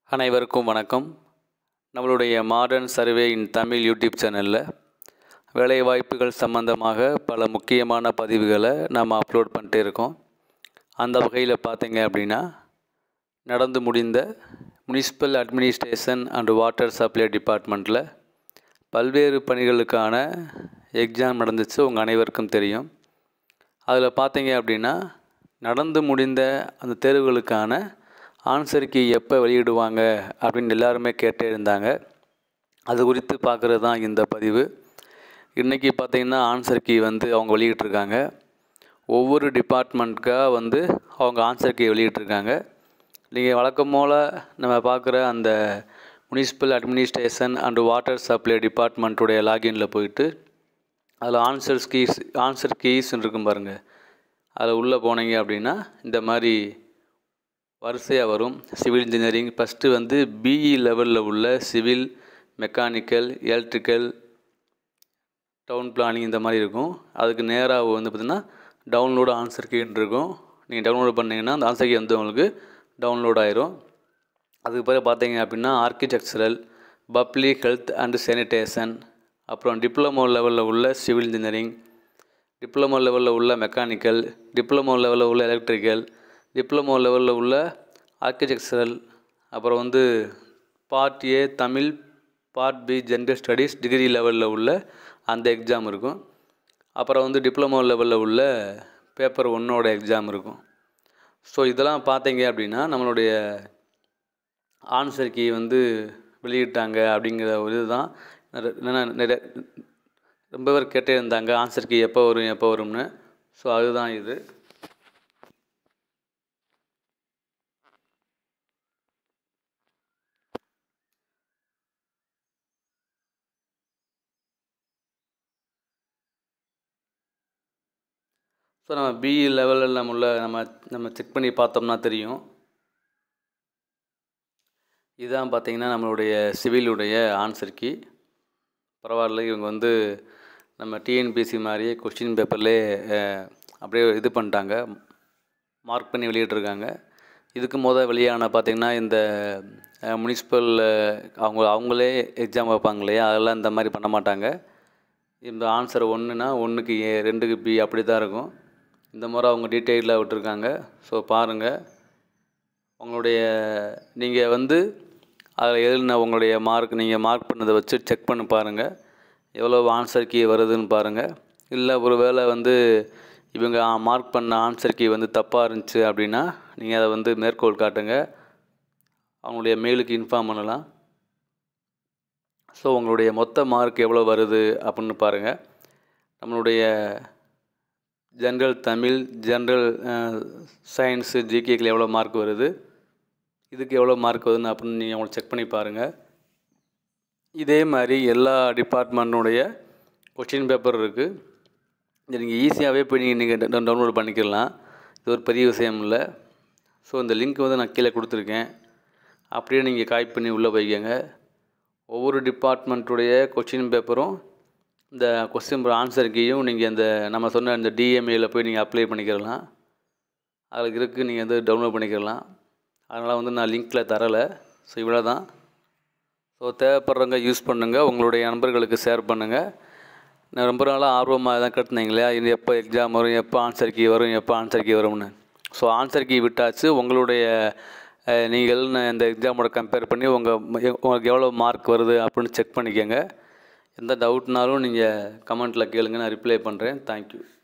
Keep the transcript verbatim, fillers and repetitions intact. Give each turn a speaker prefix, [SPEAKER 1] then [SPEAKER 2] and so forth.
[SPEAKER 1] அனைவருக்கும் வணக்கம். நம்மளுடைய modern survey in Tamil YouTube சேனலில் வேலைவாய்ப்புகள் சம்பந்தமாக பல முக்கியமான பதிவுகளை நம்ம அப்லோட் பண்ணிட்டே இருக்கோம். அந்த வகையில் பார்த்தீங்க அப்படின்னா, நடந்து முடிந்த municipal administration and water supply டிபார்ட்மெண்ட்டில் பல்வேறு பணிகளுக்கான எக்ஸாம் நடந்துச்சு. உங்கள் அனைவருக்கும் தெரியும். அதில் பார்த்தீங்க அப்படின்னா, நடந்து முடிந்த அந்த தேர்வுகளுக்கான ஆன்சர் கீ எப்போ வெளியிடுவாங்க அப்படின்னு எல்லாருமே கேட்டே இருந்தாங்க. அது குறித்து பார்க்குறது தான் இந்த பதிவு. இன்றைக்கி பார்த்திங்கன்னா ஆன்சர் கீ வந்து அவங்க வெளியிட்ருக்காங்க. ஒவ்வொரு டிபார்ட்மெண்ட்டுக்காக வந்து அவங்க ஆன்சர் கீ வெளியிட்ருக்காங்க. நீங்கள் வழக்கம் போல் நம்ம பார்க்குற அந்த municipal administration and water supply டிபார்ட்மெண்ட்டுடைய லாகினில் போயிட்டு அதில் ஆன்சர்ஸ் கீஸ் ஆன்சர் கீஸ்ன்னு இருக்கும் பாருங்கள். அதில் உள்ளே போனீங்க அப்படின்னா இந்த மாதிரி வரிசையாக வரும். சிவில் இன்ஜினியரிங் ஃபஸ்ட்டு வந்து பிஇ லெவலில் உள்ள civil, mechanical, electrical, town planning இந்த மாதிரி இருக்கும். அதுக்கு நேராக வந்து பார்த்திங்கன்னா டவுன்லோடு ஆன்சர் கீன்னு இருக்கும். நீங்கள் டவுன்லோட் பண்ணிங்கன்னா அந்த ஆன்சர் கீ வந்து உங்களுக்கு டவுன்லோட் ஆயிரும். அதுக்கு பிறகு பார்த்தீங்க அப்படின்னா architectural, public health and sanitation, அப்புறம் டிப்ளமோ லெவலில் உள்ள சிவில் இன்ஜினியரிங், டிப்ளமோ லெவலில் உள்ள மெக்கானிக்கல், டிப்ளமோ லெவலில் உள்ள எலக்ட்ரிக்கல், டிப்ளமோ லெவலில் உள்ள ஆர்கிடெக்சரல், அப்புறம் வந்து part A Tamil, part B general studies degree லெவலில் உள்ள அந்த எக்ஸாம் இருக்கும். அப்புறம் வந்து டிப்ளமோ லெவலில் உள்ள பேப்பர் ஒன்னோட எக்ஸாம் இருக்கும். ஸோ இதெல்லாம் பார்த்தீங்க அப்படின்னா நம்மளுடைய ஆன்சர் கீ வந்து வெளியிட்டாங்க அப்படிங்கிற ஒரு இதுதான். என்னென்னா நிறைய ரொம்ப பேர் கேட்டே இருந்தாங்க ஆன்சர் கீ எப்போ வரும் எப்போ வரும்னு. ஸோ அதுதான் இது. ஸோ நம்ம பிஇ லெவலில் நம்ம உள்ள நம்ம நம்ம செக் பண்ணி பார்த்தோம்னா தெரியும். இதுதான் பார்த்திங்கன்னா நம்மளுடைய சிவிலுடைய ஆன்சர் கீ. பரவாயில்ல, இவங்க வந்து நம்ம டிஎன்பிஎஸ்சி மாதிரியே கொஸ்டின் பேப்பர்லேயே அப்படியே இது பண்ணிட்டாங்க, மார்க் பண்ணி வெளியிட்ருக்காங்க. இதுக்கு முதல் வெளியான பார்த்திங்கன்னா இந்த முனிசிபல் அவங்க அவங்களே எக்ஸாம் வைப்பாங்க இல்லையா, அதெல்லாம் இந்த மாதிரி பண்ண மாட்டாங்க. இந்த ஆன்சர் ஒன்றுனா ஒன்றுக்கு ஏ, ரெண்டுக்கு பி அப்படி தான் இருக்கும். இந்த முறை அவங்க டீட்டெயிலாக விட்டுருக்காங்க. ஸோ பாருங்கள், உங்களுடைய நீங்கள் வந்து அதில் எழுதின உங்களுடைய மார்க் நீங்கள் மார்க் பண்ணதை வச்சு செக் பண்ணி பாருங்கள், எவ்வளோ ஆன்சர் கீ வருதுன்னு பாருங்கள். இல்லை ஒரு வேளை வந்து இவங்க மார்க் பண்ண ஆன்சர் கீ வந்து தப்பாக இருந்துச்சு அப்படின்னா நீங்கள் அதை வந்து மேற்கோள் காட்டுங்க, அவங்களுடைய மெயிலுக்கு இன்ஃபார்ம் பண்ணலாம். ஸோ உங்களுடைய மொத்த மார்க் எவ்வளோ வருது அப்படின்னு பாருங்கள். நம்மளுடைய ஜென்ரல் தமிழ், ஜென்ரல் சயின்ஸு, ஜிகேக்கில் எவ்வளோ மார்க் வருது, இதுக்கு எவ்வளோ மார்க் வருதுன்னு அப்படின்னு நீங்கள் அவங்களை செக் பண்ணி பாருங்கள். இதே மாதிரி எல்லா டிபார்ட்மெண்ட்டுடைய கொஸ்டின் பேப்பர் இருக்குது. இதை நீங்கள் ஈஸியாகவே போய் நீங்கள் நீங்கள் டவுன்லோட் பண்ணிக்கலாம். இது ஒரு பெரிய விஷயம் இல்லை. ஸோ இந்த லிங்க் வந்து நான் கீழே கொடுத்துருக்கேன். அப்படியே நீங்கள் காப்பி பண்ணி உள்ளே போய்க்கங்க. ஒவ்வொரு டிபார்ட்மெண்ட்டுடைய கொஸ்டின் பேப்பரும் இந்த கொஸ்டின் ஆன்சர் கீயும் நீங்கள் இந்த நம்ம சொன்ன இந்த டிஎம்ஏயில் போய் நீங்கள் அப்ளை பண்ணிக்கிறலாம். அதுக்கு இருக்குது, நீங்கள் வந்து டவுன்லோட் பண்ணிக்கிறலாம். அதனால் வந்து நான் லிங்க்கில் தரலை. ஸோ இவ்வளோ தான். ஸோ தேவைப்படுறவங்க யூஸ் பண்ணுங்கள், உங்களுடைய நண்பர்களுக்கு ஷேர் பண்ணுங்கள். நான் ரொம்ப நாளாக ஆர்வமாக தான் கேட்டிருந்தீங்களே, இது எப்போ எக்ஸாம் வரும், எப்போ ஆன்சர் கீ வரும், எப்போ ஆன்சர் கீ வரும்னு. ஸோ ஆன்சர் கீ விட்டாச்சு. உங்களுடைய நீங்கள் இந்த எக்ஸாமோட கம்பேர் பண்ணி உங்கள் உங்களுக்கு எவ்வளோ மார்க் வருது அப்படின்னு செக் பண்ணிக்கோங்க. எந்த டவுட்னாலும் நீங்கள் கமெண்ட்டில் கேளுங்க, நான் ரிப்ளை பண்ணுறேன். தேங்க்யூ.